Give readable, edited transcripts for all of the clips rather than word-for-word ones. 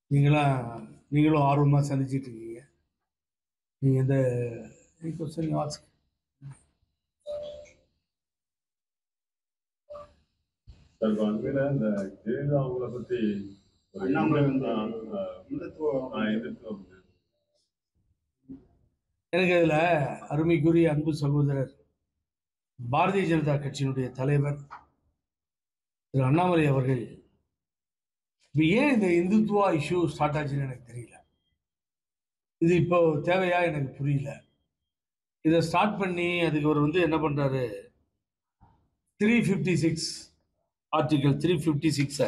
நீங்களும் ஆர்வமாக சந்திச்சிட்டு இருக்கீங்க. நீங்கள் இந்த கொஸ்டின் ஆஸ்க். சார் அண்மையில இந்த ஜெயலலிதா அவங்கள பத்தி எனக்கு அதில் அருமைக்குரிய அன்பு சகோதரர் பாரதிய ஜனதா கட்சியினுடைய தலைவர் திரு அண்ணாமலை அவர்கள் இப்போ ஏன் இந்த இந்துத்துவா இஷ்யூ ஸ்டார்ட் ஆச்சுன்னு எனக்கு தெரியல. இது இப்போ தேவையா எனக்கு புரியல. இதை ஸ்டார்ட் பண்ணி அதுக்கு அவர் என்ன பண்றாரு, 356 ஆர்டிகல் 356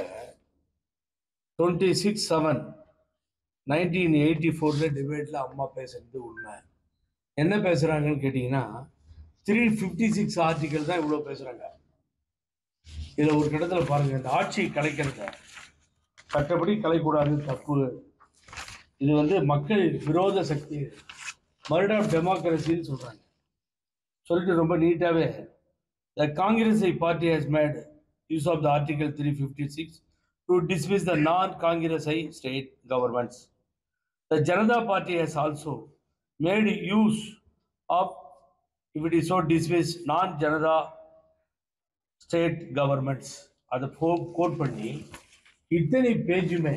26/7/1984 டிபேட்ல அம்மா பேசுறது உண்மை. என்ன பேசுறாங்கன்னு கேட்டீங்கன்னா 356 ஆர்டிகல் தான் இவ்வளவு பேசுறாங்க. இதுல ஒரு இடத்துல பாருங்க, இந்த ஆட்சி கலைக்கிறத சட்டப்படி கலைக்கூடாது, தப்பு. இது மக்கள் விரோத சக்தி, மர்டர் ஆஃப் டெமோக்ரஸின்னு சொல்றாங்க. சொல்லிட்டு ரொம்ப நீட்டாவே, the Congress party has made use of the article 356 to dismiss the non-Congress state governments. The Janata party has also made use of, if it is so, dismiss non-Janata state governments. அதை quote பண்ணி இத்தனை பேஜுமே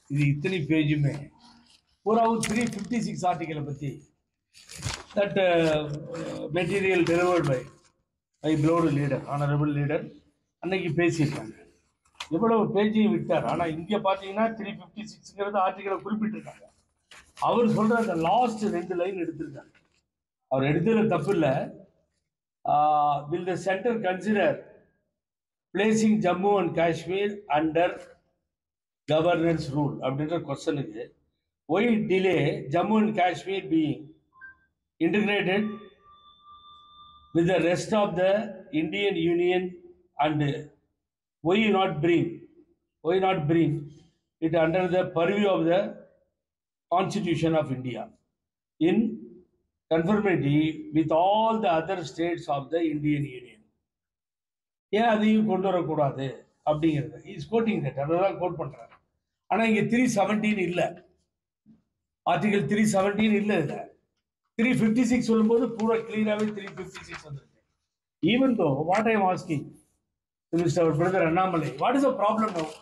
பூரா 356 ஆர்டிகலை பற்றி that material delivered by my beloved leader, honorable leader, அன்னைக்கு பேசியிருக்காங்க. எவ்வளவு பேஜையும் விட்டார். ஆனால் இங்கே பார்த்தீங்கன்னா 356 ஆர்டிகலை குறிப்பிட்டிருக்காங்க. அவர் சொல்ற அந்த லாஸ்ட் 2 லைன் எடுத்திருக்காங்க. அவர் எடுத்ததுல தப்பு இல்லை. will the center consider placing Jammu and Kashmir under governance rule அப்படின்ற கொஸ்டனுக்கு why delay Jammu and Kashmir being integrated with the rest of the Indian Union, and why not bring it under the purview of the Constitution of India in conformity with all the other states of the Indian Union. ஏன் அதையும் கொண்டு வரக்கூடாது அப்படிங்கிறது is coating that, அதை தான் code பண்றாரு. ஆனால் இங்கே 317 இல்லை, ஆர்டிகல் 317 இல்லை. இதில் 356 சொல்லும்போது பூரா கிளியராகவே 356 வந்திருக்கு. Even though what I am asking mister our brother Annamalai, what is the problem now?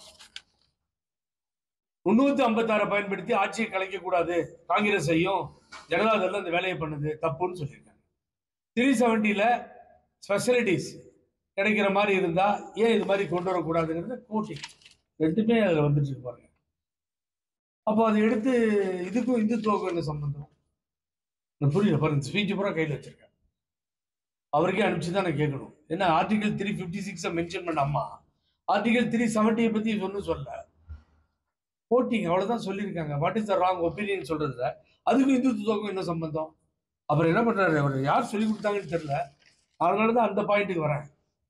356 பயன்படுத்தி ஆட்சியை கலைக்கக்கூடாது, காங்கிரஸ் ஐயும் ஜனதாதள் அந்த வேலையை பண்ணுது, தப்புன்னு சொல்லியிருக்காங்க. 370ல ஸ்பெஷலிட்டிஸ் கிடைக்கிற மாதிரி இருந்தா ஏன் இது மாதிரி கொண்டு வரக்கூடாதுங்கிறத கோட்டிங் ரெண்டுமே அதில் வந்துட்டு பாருங்க. அப்போ அதை எடுத்து இதுக்கும் இந்துத்துவக்கும் என்ன சம்பந்தம் புரியல பாருங்க. ஸ்பீச் பூரா கையில் வச்சிருக்கேன், அவருக்கே அனுப்பிச்சு தான் நான் கேட்கணும். என்ன ஆர்டிகல் 356 மென்ஷன் பண்ண அம்மா ஆர்டிகல் 370 பத்தி ஒன்றும் சொல்ல, கோட்டிங் அவ்வளவுதான் சொல்லியிருக்காங்க. What is the wrong opinion சொல்றதுல அதுக்கும் இந்துத்துவக்கும் என்ன சம்பந்தம்? அப்புறம் என்ன பண்றாரு, அவர் யார் சொல்லி கொடுத்தாங்கன்னு தெரியல. அதனாலதான் அந்த பாயிண்ட்டுக்கு வரேன்.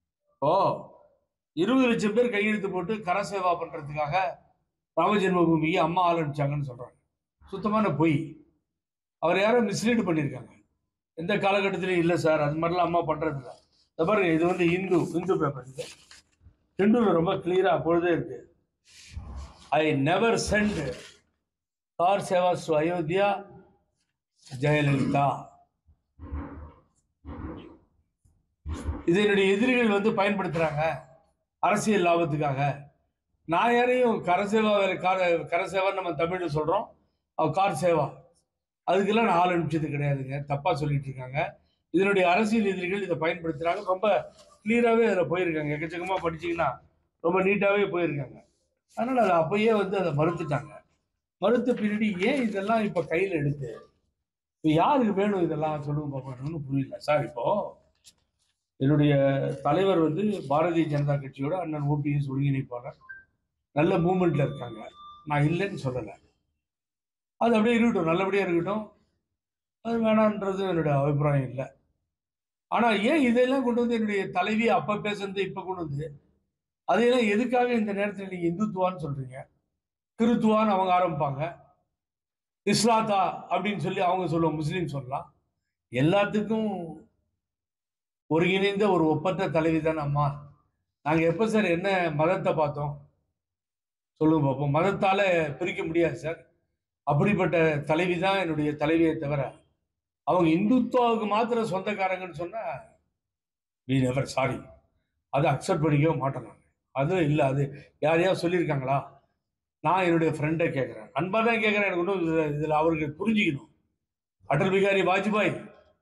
20 லட்சம் பேர் கையெழுத்து போட்டு கரசேவா பண்றதுக்காக ராம ஜென்மபூமிக்கு அம்மா ஆள் அனுப்பிச்சாங்கன்னு சொல்றாங்க. சுத்தமான பொய். அவர் யாரோ மிஸ்லீட் பண்ணியிருக்காங்க. எந்த காலகட்டத்திலையும் இல்லை சார், அது மாதிரிலாம் அம்மா பண்றது இல்லை. பாருங்க, இது இந்து பேப்பர். இது ஹிந்துல ரொம்ப கிளியரா அப்பொழுதே இருக்கு. I never sent kar sevas to Ayodhya Jayalalithaa. இது என்னுடைய எதிரிகள் பயன்படுத்துறாங்க அரசியல் லாபத்துக்காக. நான் யாரையும் கரசேவா, கரசேவா நம்ம தமிழ்ல சொல்றோம், கார் சேவா, அதுக்கெல்லாம் நான் ஆள் அனுப்பிச்சது கிடையாதுங்க. தப்பா சொல்லிட்டு இருக்காங்க. இதனுடைய அரசியல் எதிரிகள் இதை பயன்படுத்துறாங்க. ரொம்ப கிளியராகவே அதில் போயிருக்காங்க. எக்கச்சக்கமா படிச்சீங்கன்னா ரொம்ப நீட்டாவே போயிருக்காங்க. அதனால அதை அப்பயே அதை மறுத்துட்டாங்க. மறுத்த பின்னாடி ஏன் இதெல்லாம் இப்ப கையில எடுத்து இப்போ யாருக்கு வேணும் இதெல்லாம் சொல்லுங்க பார்க்கணும்னு புரியல சார். இப்போ என்னுடைய தலைவர் பாரதிய ஜனதா கட்சியோட அண்ணன் ஓபிஎஸ் ஒருங்கிணைப்பாளர், நல்ல மூமெண்ட்ல இருக்காங்க. நான் இல்லைன்னு சொல்லலை. அது அப்படியே இருக்கட்டும், நல்லபடியா இருக்கட்டும். அது வேணான்றது என்னுடைய அபிப்பிராயம் இல்லை. ஆனா ஏன் இதெல்லாம் கொண்டு என்னுடைய தலைவி அப்ப பேசுறது இப்ப கொண்டு அதையெல்லாம் எதுக்காக இந்த நேரத்தில் நீங்க இந்துத்துவான்னு சொல்றீங்க? கிறித்துவான்னு அவங்க ஆரம்பிப்பாங்க, இஸ்லாத்தா அப்படின்னு சொல்லி அவங்க சொல்லுவோம், முஸ்லீம் சொல்லலாம். எல்லாத்துக்கும் ஒருங்கிணைந்த ஒரு ஒப்பற்ற தலைவி தான் அம்மா. நாங்க எப்ப சார் என்ன மதத்தை பார்த்தோம் சொல்லுங்க பார்ப்போம். மதத்தால பிரிக்க முடியாது சார். அப்படிப்பட்ட தலைவி தான் என்னுடைய தலைவியை தவிர அவங்க இந்துத்துவாவுக்கு மாத்திரம் சொந்தக்காரங்கன்னு சொன்னா வி நெவர் சாரி, அதை அக்செப்ட் பண்ணிக்கவே மாட்டோம் நாங்கள். அதுவும் இல்லை, அது யாரையாவது சொல்லியிருக்காங்களா? நான் என்னுடைய ஃப்ரெண்டை கேட்குறேன், அன்பாக தான் கேட்குறேன். எனக்கு ஒன்றும் இதில் அவருக்கு புரிஞ்சுக்கணும். அடல் பிகாரி வாஜ்பாய்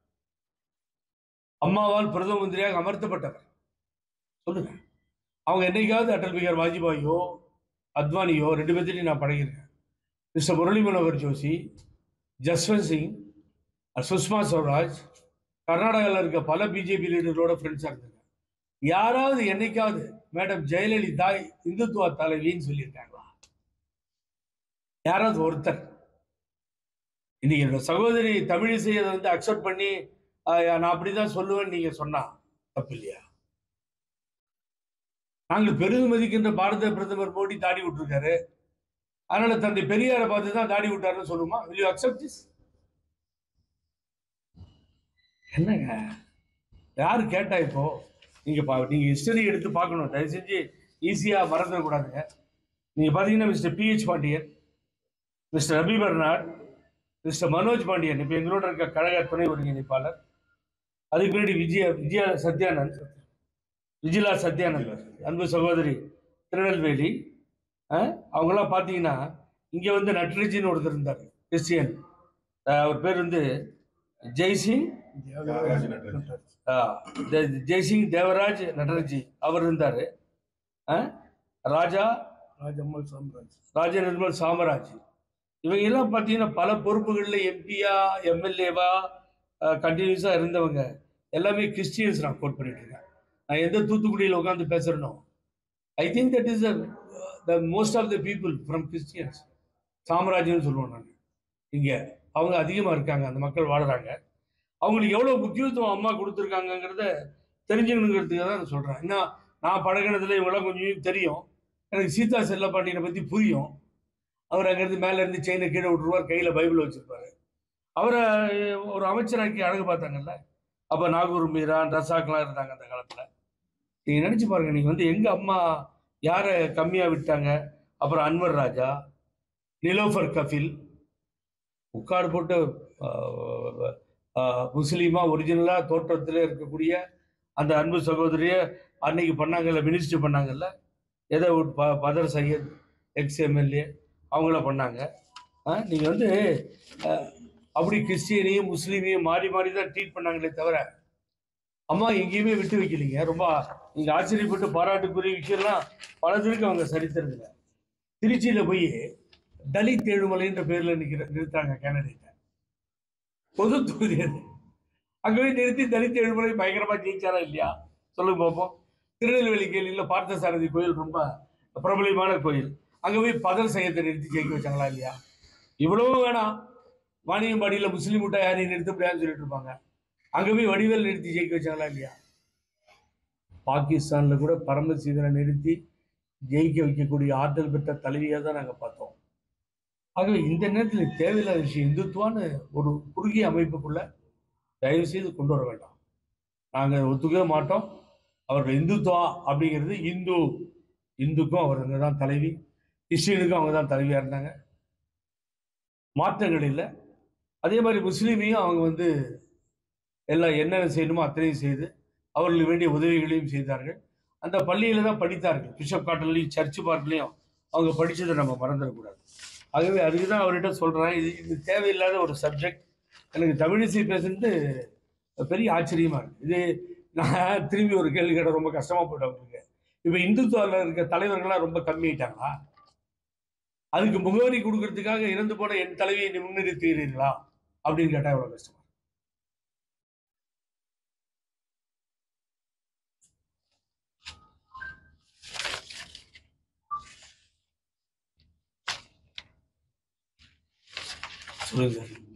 அம்மாவால் பிரதம மந்திரியாக அமர்த்தப்பட்டவர். சொல்லுங்க, அவங்க என்னைக்காவது அடல் பிகாரி வாஜ்பாயோ அத்வானியோ ரெண்டு பேர்த்தையும் நான் பழகிருக்கேன். மிஸ்டர் முரளி மனோகர் ஜோஷி, ஜஸ்வந்த் சிங், சுஷ்மா ஸ்வராஜ், கர்நாடகாவில் இருக்க பல பிஜேபி லீடர்களோட ஃப்ரெண்ட்ஸாக இருந்தாங்க. யாராவது என்னைக்காவது மேடம் ஜெயலலிதா இந்துத்துவ தலைவின்னு சொல்லியிருக்காங்களா? யாராவது ஒருத்தர்? இன்னைக்கு என்னோட சகோதரி தமிழிசை அதை வந்து அக்செப்ட் பண்ணி நான் அப்படிதான் சொல்லுவேன்னு நீங்க சொன்னா தப்பு இல்லையா? நாங்கள் பெரிதும் மதிக்கின்ற பாரத பிரதமர் மோடி தாடி விட்டுருக்காரு, அதனால தந்தை பெரியாரை பார்த்து தான் தாடி விட்டாருன்னு சொல்லுமா? will you accept this? என்னங்க யாரு கேட்டா? இப்போ நீங்க ஹிஸ்டரி எடுத்து பார்க்கணும், தயவு செஞ்சு ஈஸியா மறந்துடக்கூடாதுங்க. நீங்க பாத்தீங்கன்னா mister PH Pandian, mister Ravi Bernard, mister Manoj Pandian இப்போ எங்களோட இருக்க கழக துணை ஒருங்கிணைப்பாளர், அதுக்கு பின்னாடி விஜிலா சத்யானந்த் அன்பு சகோதரி திருநெல்வேலி, அவங்கெல்லாம் பார்த்தீங்கன்னா இங்கே வந்து நட்ரஜின்னு ஒருத்தர் இருந்தார், கிறிஸ்டியன். அவர் பேர் வந்து ஜெய்சிங் தேவராஜ் நட்டர்ஜி, அவர் இருந்தார். ராஜா நிர்மல் சாமராஜ், இவங்க எல்லாம் பார்த்தீங்கன்னா பல பொறுப்புகளில் எம்பியா எம்எல்ஏவா கண்டினியூஸாக இருந்தவங்க எல்லாமே கிறிஸ்டியன்ஸ். நான் கோட் பண்ணிட்டு இருக்கேன். நான் எந்த தூத்துக்குடியில் உட்காந்து பேசுறேனோ, I think that is the most of the people from Christians. சாம்ராஜ்யம்னு சொல்லுவோம் நான். இங்கே அவங்க அதிகமாக இருக்காங்க, அந்த மக்கள் வாடுறாங்க. அவங்களுக்கு எவ்வளோ முக்கியத்துவம் அம்மா கொடுத்துருக்காங்கங்கிறத தெரிஞ்சுக்கணுங்கிறதுக்காக தான் நான் சொல்கிறேன். இன்னும் நான் பழகினதுல இவங்களாம் கொஞ்சம் தெரியும். எனக்கு சீதா செல்லப்பாண்டியனை பற்றி புரியும். அவர் அங்கேருந்து மேலேருந்து செயினை கீழே விட்டுருவார், கையில் பைபிள் வச்சுருப்பாரு. அவரை ஒரு அமைச்சராக்கி அழகு பார்த்தாங்கல்ல. அப்போ நாகூர் மீரா ரசாக்கெலாம் இருந்தாங்க அந்த காலத்தில். நீங்கள் நினச்சி பாருங்கள், நீங்கள் வந்து எங்கள் அம்மா யாரை கம்மியாக விட்டாங்க? அப்புறம் அன்வர் ராஜா, நிலோஃபர் கஃபில், உட்காடு போட்டு முஸ்லீமா ஒரிஜினலாக தோற்றத்தில் இருக்கக்கூடிய அந்த அன்பு சகோதரியை அன்னைக்கு பண்ணாங்கல்ல, மினிஸ்டர் பண்ணாங்கல்ல, ஏதோ பதர் சையத் எக்ஸ் எம்எல்ஏ அவங்கள பண்ணாங்க. நீங்கள் வந்து அப்படி கிறிஸ்டியனையும் முஸ்லீமையும் மாறி மாறி தான் ட்ரீட் பண்ணாங்களே தவிர அம்மா எங்கேயுமே விட்டு வைக்கலைங்க. ரொம்ப நீங்கள் ஆச்சரியப்பட்டு பாராட்டுக்குரிய விஷயம்லாம் பலத்திற்கு அவங்க சரித்திரங்க. திருச்சியில் போய் தலித் ஏழுமலைன்ற பேரில் நிறுத்தாங்க கேண்டிடேட்டை, பொது தொகுதி அது. அங்கே போய் நிறுத்தி தலித் ஏழுமலை பயங்கரமாக ஜெயிச்சாரா இல்லையா? சொல்லுங்க பார்ப்போம். திருநெல்வேலி கேள்வியில் பார்த்த சாரதி கோயில் ரொம்ப பிரபலமான கோயில், அங்கே போய் பதர் சையத்தை நிறுத்தி ஜெயிக்க வச்சாங்களா இல்லையா? இவ்வளவு வேணாம், வாணியம்பாடியில் முஸ்லீம் விட்டா யாரையும் நிறுத்த முடியாதுன்னு சொல்லிட்டு இருப்பாங்க, அங்கே போய் வடிவேல் நிறுத்தி ஜெயிக்க வச்சாங்களா இல்லையா? பாகிஸ்தானில் கூட பரமசீதனை நிறுத்தி ஜெயிக்க வைக்கக்கூடிய ஆற்றல் பெற்ற தலைவியாக தான் நாங்கள் பார்த்தோம். ஆகவே இந்த நேரத்தில் தேவையில்லாத விஷயம் இந்துத்துவான்னு ஒரு குறுகிய அமைப்புக்குள்ள தயவு செய்து கொண்டு வர வேண்டாம். நாங்கள் ஒத்துக்கவே மாட்டோம். அவர்கள் இந்துத்துவா அப்படிங்கிறது இந்துக்கும் அவங்க தான் தலைவி, கிறிஸ்டியனுக்கும் அவங்க தான் தலைவியாக இருந்தாங்க, மாற்றங்கள் இல்லை. அதே மாதிரி முஸ்லீமையும் அவங்க வந்து எல்லாம் என்னென்ன செய்யணுமோ அத்தனையும் செய்து அவர்களுக்கு வேண்டிய உதவிகளையும் செய்தார்கள். அந்த பள்ளியில தான் படித்தார்கள். பிஷப் காட்டன்லையும் சர்ச்சு பார்க்லையும் அவங்க படித்ததை நம்ம மறந்துடக்கூடாது. ஆகவே அதுக்கு தான் அவர்கிட்ட சொல்கிறேன், இது தேவையில்லாத ஒரு சப்ஜெக்ட். எனக்கு தமிழிசை பேசுறது பெரிய ஆச்சரியமாக இருக்குது. இது நான் திரும்பி ஒரு கேள்வி கேட்ட ரொம்ப கஷ்டமாக போயிட்டு அவங்களுக்கு. இப்போ இந்துத்துவாவில் இருக்க தலைவர்கள்லாம் ரொம்ப கம்மியாயிட்டாங்களா? அதுக்கு முகவரி கொடுக்கறதுக்காக இறந்து போன என் தலைவியை முன்னிறுத்துகிறீர்களா அப்படின்னு கேட்டால் எவ்வளோ கஷ்டமா. சொல்லுங்க.